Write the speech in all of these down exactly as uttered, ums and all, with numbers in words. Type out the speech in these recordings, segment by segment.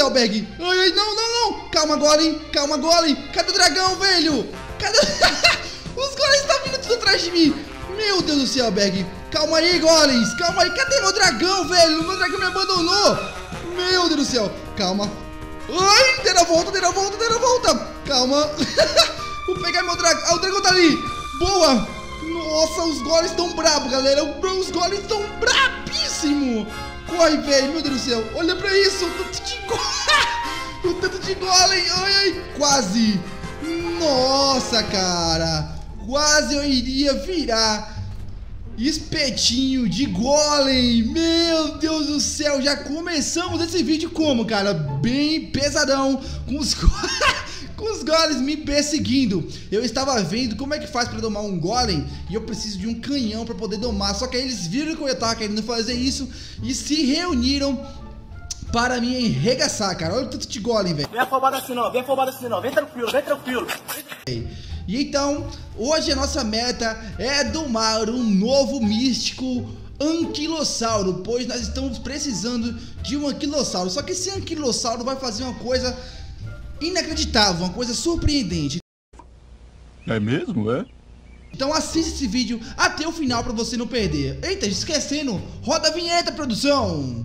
Cellberg. Ai, ai, não, não, não. Calma, Golem. Calma, Golem. Cadê o dragão, velho? Cadê... Os golems estão vindo tudo atrás de mim. Meu Deus do céu, Berg. Calma aí, golems. Calma aí. Cadê meu dragão, velho? Meu dragão me abandonou. Meu Deus do céu. Calma. Ai, deram a volta, deram a volta, deram a volta. Calma. Vou pegar meu dragão. Ah, o dragão tá ali. Boa. Nossa, os golems estão bravos, galera. Os golems estão brabíssimos. Corre, velho. Meu Deus do céu. Olha pra isso. O tanto de golem. O tanto de golem. Ai, ai. Quase. Nossa, cara. Quase eu iria virar espetinho de golem. Meu Deus do céu. Já começamos esse vídeo como, cara? Bem pesadão. Com os, com os golems me perseguindo. Eu estava vendo como é que faz pra domar um golem. E eu preciso de um canhão pra poder domar. Só que aí eles viram que eu estava querendo fazer isso e se reuniram para me enregaçar, cara. Olha o tanto de golem, velho. Vem afobado assim não, vem afobado assim não. Vem tranquilo, vem tranquilo. E então, hoje a nossa meta é domar um novo místico anquilossauro, pois nós estamos precisando de um anquilossauro. Só que esse anquilossauro vai fazer uma coisa inacreditável, uma coisa surpreendente. É mesmo, é? Então assista esse vídeo até o final para você não perder. Eita, esquecendo, roda a vinheta, produção!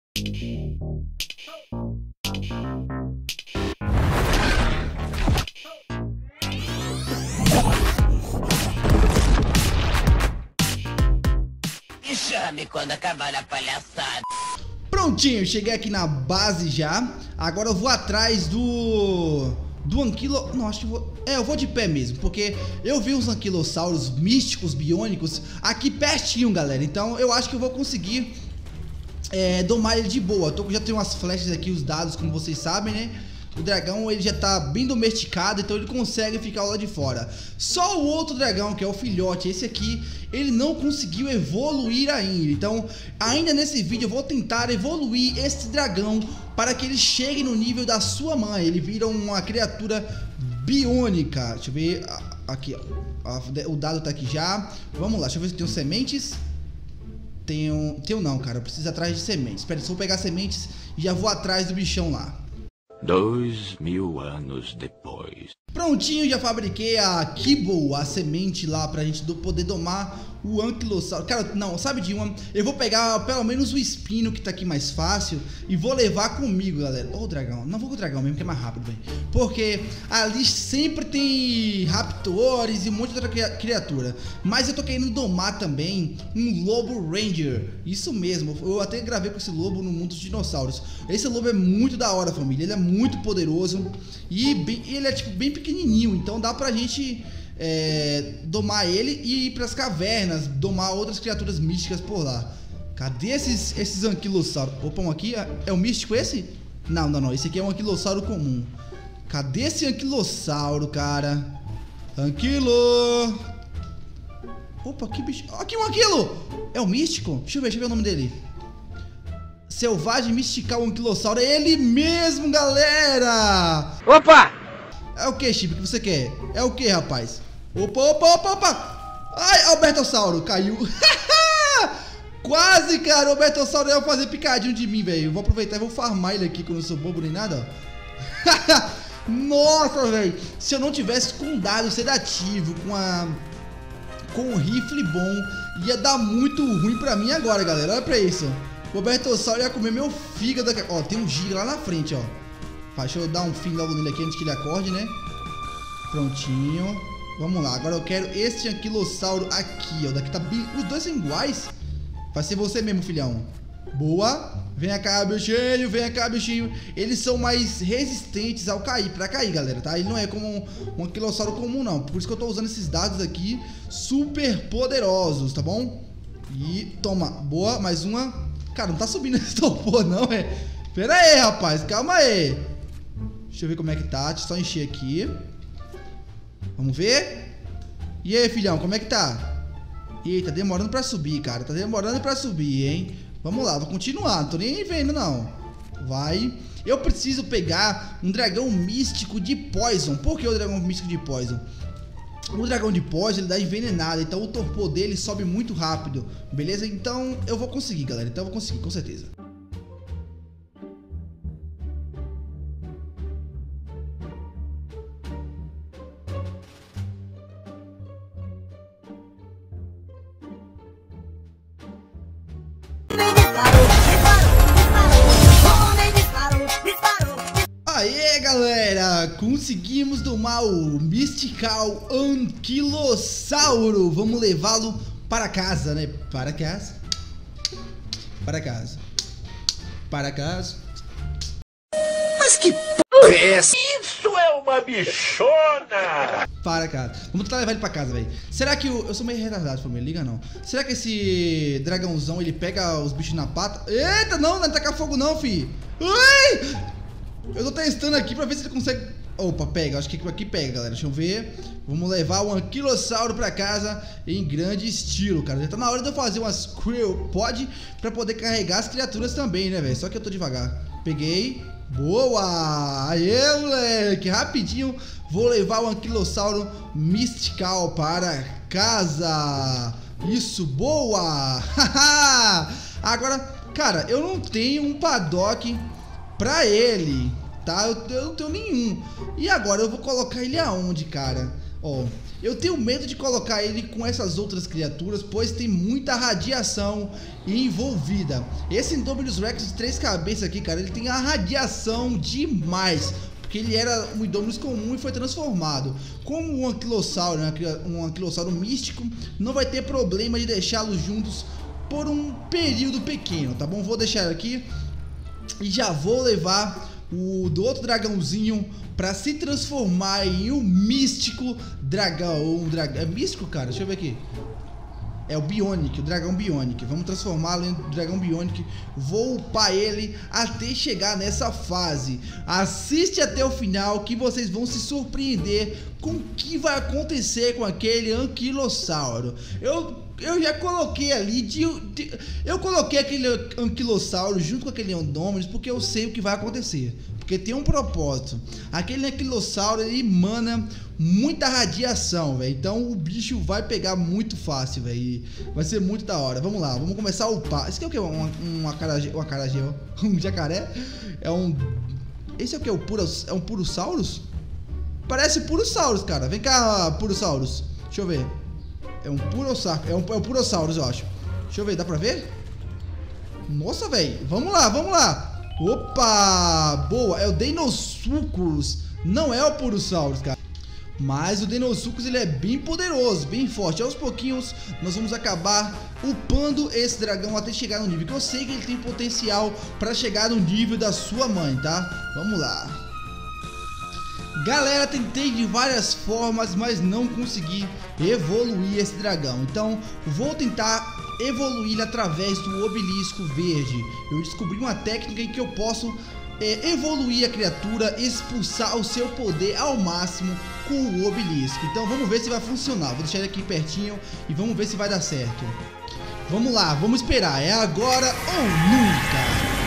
Chame quando acabar a palhaçada. Prontinho, cheguei aqui na base já. Agora eu vou atrás do... Do anquilo... Não, acho que vou... É, eu vou de pé mesmo, porque eu vi uns anquilossauros místicos, biônicos aqui pertinho, galera. Então eu acho que eu vou conseguir é, domar ele de boa. Eu tô, já tenho umas flechas aqui, os dados, como vocês sabem, né? O dragão, ele já tá bem domesticado, então ele consegue ficar lá de fora. Só o outro dragão, que é o filhote, esse aqui, ele não conseguiu evoluir ainda. Então, ainda nesse vídeo eu vou tentar evoluir esse dragão para que ele chegue no nível da sua mãe. Ele vira uma criatura biônica. Deixa eu ver, aqui, ó. O dado tá aqui já. Vamos lá, deixa eu ver se tem sementes. Tenho, tenho não, cara, eu preciso ir atrás de sementes. Espera, só vou pegar sementes e já vou atrás do bichão lá. Dois mil anos depois. Prontinho, já fabriquei a Kibble, a semente lá pra gente poder domar o anquilossauro. Cara, não, sabe de uma? Eu vou pegar pelo menos o espino que tá aqui mais fácil e vou levar comigo, galera. Ô, dragão, não vou com o dragão mesmo que é mais rápido, velho. Porque ali sempre tem raptores e um monte de outra criatura. Mas eu tô querendo domar também um lobo ranger. Isso mesmo, eu até gravei com esse lobo no mundo dos dinossauros. Esse lobo é muito da hora, família. Ele é muito poderoso e bem, ele é tipo bem pequenininho, então dá pra gente é, domar ele e ir pras cavernas, domar outras criaturas místicas por lá. Cadê esses, esses anquilossauros? Opa, um aqui, é o místico esse? Não, não, não, esse aqui é um anquilossauro comum. Cadê esse anquilossauro, cara? Anquilo! Opa, que bicho, aqui um anquilo! É o místico? Deixa eu ver, deixa eu ver o nome dele. Selvagem Mystical Anquilossauro, é ele mesmo, galera! Opa! É o que, Chip, que você quer? É o que, rapaz? Opa, opa, opa, opa! Ai, Albertossauro, caiu! Quase, cara, o Albertossauro ia fazer picadinho de mim, velho. Vou aproveitar e vou farmar ele aqui, que eu não sou bobo nem nada, ó. Nossa, velho! Se eu não tivesse com um dado sedativo, com a... com um rifle bom, ia dar muito ruim pra mim agora, galera. Olha pra isso. O Albertossauro ia comer meu fígado aqui. Ó, tem um giga lá na frente, ó. Deixa eu dar um fim logo nele aqui antes que ele acorde, né? Prontinho. Vamos lá, agora eu quero esse anquilossauro aqui, ó. Daqui tá bem... Os dois são iguais. Vai ser você mesmo, filhão. Boa. Vem cá, bichinho, vem cá, bichinho. Eles são mais resistentes ao cair, pra cair, galera, tá? Ele não é como um anquilossauro comum, não. Por isso que eu tô usando esses dados aqui super poderosos, tá bom? E toma, boa, mais uma. Cara, não tá subindo esse topor, não, é? Pera aí, rapaz, calma aí. Deixa eu ver como é que tá, deixa eu só encher aqui. Vamos ver. E aí, filhão, como é que tá? Eita, tá demorando pra subir, cara. Tá demorando pra subir, hein? Vamos lá, vou continuar, não tô nem vendo, não. Vai. Eu preciso pegar um dragão místico de Poison. Por que o dragão místico de Poison? O dragão de Poison, ele dá envenenado, então o torpor dele sobe muito rápido, beleza? Então eu vou conseguir, galera, então eu vou conseguir, com certeza. galera, conseguimos domar o Mystical Anquilossauro. Vamos levá-lo para casa, né? Para casa. Para casa. Para casa. Mas que porra é essa? Isso é uma bichona! Para casa. Vamos tentar levar ele pra casa, velho. Será que o... Eu sou meio retardado, família, liga não. Será que esse dragãozão, ele pega os bichos na pata? Eita, não, não é tacar fogo não, fi. Ai! Eu tô testando aqui pra ver se ele consegue... Opa, pega, acho que aqui pega, galera. Deixa eu ver. Vamos levar o Anquilossauro pra casa em grande estilo, cara. Já tá na hora de eu fazer umas Krill Pod pra poder carregar as criaturas também, né, velho? Só que eu tô devagar. Peguei. Boa! Aê, moleque! Rapidinho vou levar o Anquilossauro Mystical para casa. Isso, boa! Agora, cara, eu não tenho um paddock pra ele, tá? Eu, eu não tenho nenhum. E agora eu vou colocar ele aonde, cara? Ó, eu tenho medo de colocar ele com essas outras criaturas, pois tem muita radiação envolvida. Esse Indominus Rex de três cabeças aqui, cara, ele tem a radiação demais, porque ele era um Indominus comum e foi transformado. Como um Anquilossauro, né, um Anquilossauro místico, não vai ter problema de deixá-los juntos por um período pequeno, tá bom? Vou deixar aqui e já vou levar o do outro dragãozinho pra se transformar em um místico dragão. Um dragão. É místico, cara? Deixa eu ver aqui. É o Bionic, o dragão Bionic. Vamos transformá-lo em dragão Bionic. Vou upar ele até chegar nessa fase. Assiste até o final que vocês vão se surpreender com o que vai acontecer com aquele Anquilossauro. Eu... Eu já coloquei ali, de, de, eu coloquei aquele Anquilossauro junto com aquele Indominus porque eu sei o que vai acontecer. Porque tem um propósito. Aquele Anquilossauro, ele emana muita radiação, velho. Então o bicho vai pegar muito fácil, velho. Vai ser muito da hora. Vamos lá, vamos começar a upar. Esse aqui é o que? Um, um acarajé, um acarajé, um jacaré? É um... Esse é o que? O puro, é um Purosaurus? Parece Purosaurus, cara. Vem cá, Purosaurus. Deixa eu ver. É um Purosaurus, é um, é um Purosaurus, eu acho. Deixa eu ver, dá pra ver? Nossa, velho. Vamos lá, vamos lá. Opa, boa. É o Deinosuchus. Não é o Purosaurus, cara. Mas o Deinosuchus, ele é bem poderoso, bem forte. Aos pouquinhos, nós vamos acabar upando esse dragão até chegar no nível que eu sei que ele tem potencial pra chegar no nível da sua mãe, tá? Vamos lá. Galera, tentei de várias formas, mas não consegui evoluir esse dragão. Então, vou tentar evoluir através do obelisco verde. Eu descobri uma técnica em que eu posso é, evoluir a criatura, expulsar o seu poder ao máximo com o obelisco. Então, vamos ver se vai funcionar. Vou deixar ele aqui pertinho e vamos ver se vai dar certo. Vamos lá, vamos esperar. É agora ou nunca.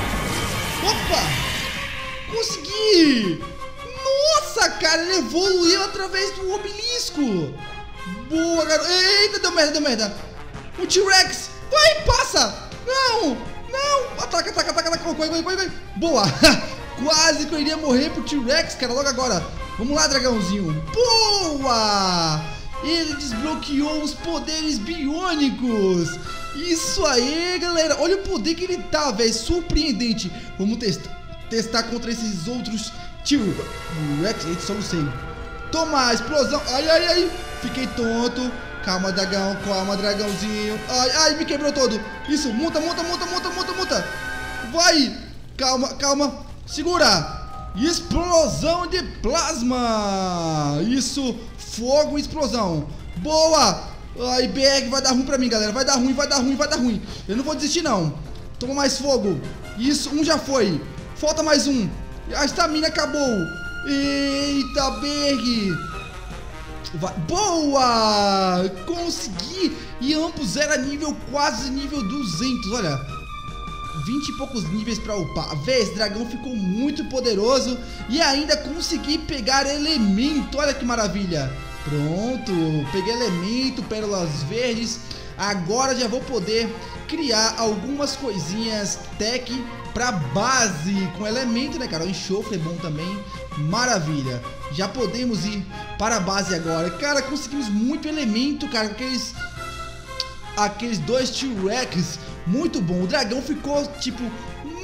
Opa! Consegui! Nossa, cara, ele evoluiu através do obelisco. Boa, garoto. Eita, deu merda, deu merda. O T-Rex. Vai, passa. Não, não. Ataca, ataca, ataca, ataca. Vai, vai, vai, vai. Boa. Quase que eu iria morrer pro T-Rex, cara, logo agora. Vamos lá, dragãozinho. Boa. Ele desbloqueou os poderes biônicos. Isso aí, galera. Olha o poder que ele tá, velho. Surpreendente. Vamos testar, testar contra esses outros T-Rex. Eita, só não sei. Toma, explosão. Ai, ai, ai. Fiquei tonto. Calma, dragão. Calma, dragãozinho. Ai, ai, me quebrou todo. Isso, monta, monta, monta, monta, monta, monta. Vai. Calma, calma. Segura. Explosão de plasma. Isso, fogo e explosão. Boa. Ai, B R, vai dar ruim pra mim, galera. Vai dar ruim, vai dar ruim, vai dar ruim. Eu não vou desistir, não. Toma mais fogo. Isso, um já foi. Falta mais um. A estamina acabou. Eita, Berg. Vai. Boa. Consegui. E ambos era nível quase nível duzentos. Olha, vinte e poucos níveis pra upar. Véi, esse dragão ficou muito poderoso. E ainda consegui pegar elemento. Olha que maravilha. Pronto, peguei elemento, pérolas verdes. Agora já vou poder criar algumas coisinhas tech pra base com elemento, né, cara? O enxofre é bom também. Maravilha. Já podemos ir para a base agora. Cara, conseguimos muito elemento, cara. Aqueles, aqueles dois T-Rex. Muito bom. O dragão ficou, tipo,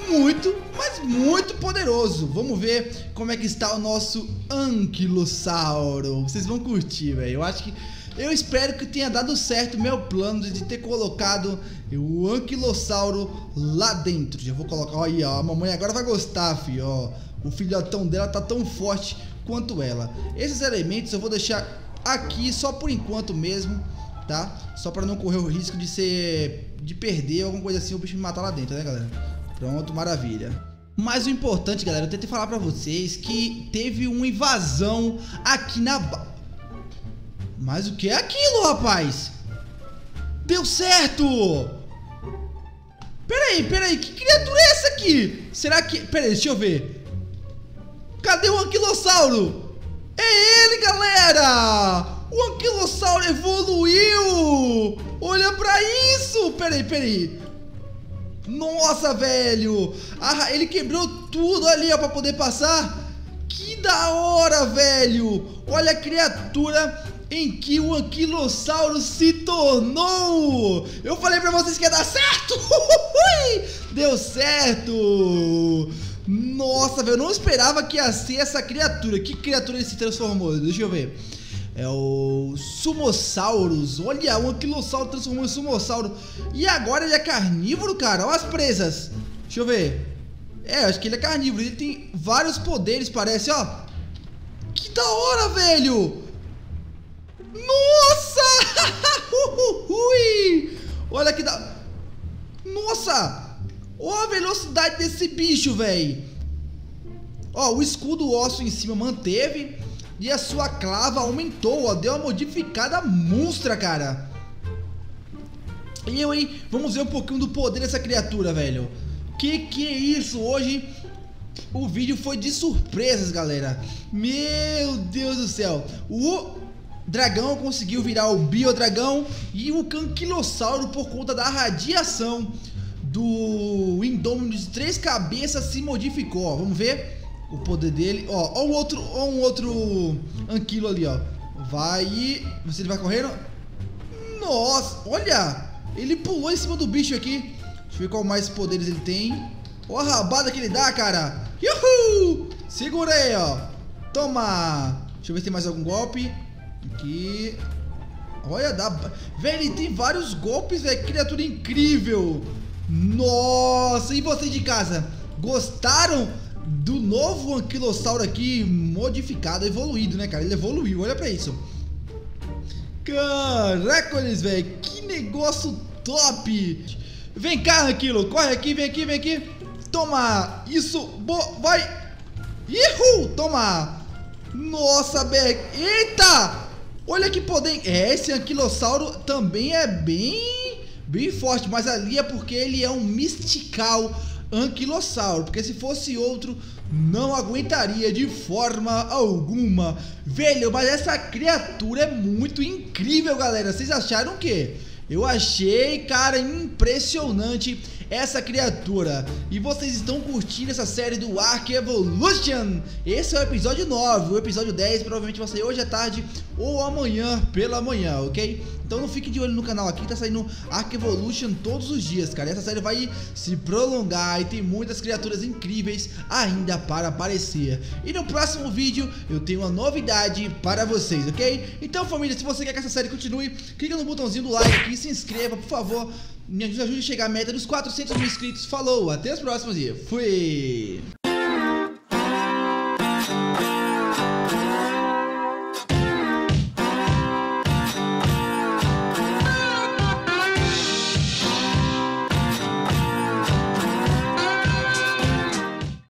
muito, mas muito poderoso. Vamos ver como é que está o nosso Anquilossauro. Vocês vão curtir, velho. Eu acho que... Eu espero que tenha dado certo o meu plano de ter colocado o Anquilossauro lá dentro. Já vou colocar... Olha aí, ó. A mamãe agora vai gostar, filho, ó. O filhotão dela tá tão forte quanto ela. Esses elementos eu vou deixar aqui só por enquanto mesmo, tá? Só pra não correr o risco de ser... de perder alguma coisa assim, o bicho me matar lá dentro, né, galera? Pronto, maravilha. Mas o importante, galera, eu tentei falar pra vocês que teve uma invasão aqui na... ba... Mas o que é aquilo, rapaz? Deu certo! Peraí, peraí, que criatura é essa aqui? Será que... Peraí, deixa eu ver. Cadê o Anquilossauro? É ele, galera! O Anquilossauro evoluiu! Olha pra isso! Peraí, peraí. Nossa, velho! Ah, ele quebrou tudo ali, ó, pra poder passar. Que da hora, velho! Olha a criatura em que o Anquilossauro se tornou! Eu falei pra vocês que ia dar certo! Deu certo! Nossa, velho, eu não esperava que ia ser essa criatura. Que criatura ele se transformou? Deixa eu ver. É o Sumosaurus. Olha, o Anquilossauro transformou em Sumossauro. E agora ele é carnívoro, cara. Olha as presas. Deixa eu ver. É, acho que ele é carnívoro. Ele tem vários poderes, parece, ó. Que da hora, velho! Nossa! Olha que da... Nossa! Olha a velocidade desse bicho, velho. Ó, o escudo osso em cima manteve. E a sua clava aumentou, ó. Deu uma modificada monstra, cara. E eu, hein? Vamos ver um pouquinho do poder dessa criatura, velho. Que que é isso? Hoje o vídeo foi de surpresas, galera. Meu Deus do céu. O dragão conseguiu virar o Biodragão. E o Anquilossauro, por conta da radiação do Indôminus de três cabeças, se modificou, ó. Vamos ver o poder dele. Ó, ó, o outro, ó, um outro Anquilo ali, ó. Vai. Você vai correndo. Nossa, olha. Ele pulou em cima do bicho aqui. Deixa eu ver qual mais poderes ele tem. Ó a rabada que ele dá, cara. Uhul! Segura aí, ó. Toma. Deixa eu ver se tem mais algum golpe. Aqui. Olha, dá... Velho, ele tem vários golpes, velho. Criatura incrível. Nossa, e vocês de casa? Gostaram do novo Anquilossauro aqui modificado, evoluído, né, cara? Ele evoluiu, olha pra isso. Caracoles, velho. Que negócio top. Vem cá, Anquilo. Corre aqui, vem aqui, vem aqui. Toma. Isso, boa, vai. Ihu, toma. Nossa, Beck. Eita. Olha que poder. É, esse Anquilossauro também é bem, bem forte. Mas ali é porque ele é um Mystical Anquilossauro. Porque se fosse outro, não aguentaria de forma alguma. Velho, mas essa criatura é muito incrível, galera. Vocês acharam o quê? Eu achei, cara, impressionante essa criatura. E vocês estão curtindo essa série do Ark Evolution? Esse é o episódio nove. O episódio dez provavelmente vai sair hoje à tarde ou amanhã pela manhã, ok? Então não fique de olho no canal aqui, tá saindo Ark Evolution todos os dias, cara. Essa série vai se prolongar e tem muitas criaturas incríveis ainda para aparecer. E no próximo vídeo eu tenho uma novidade para vocês, ok? Então, família, se você quer que essa série continue, clica no botãozinho do like aqui, se inscreva, por favor. Me ajude a chegar à meta dos quatrocentos mil inscritos. Falou, até os próximos e fui!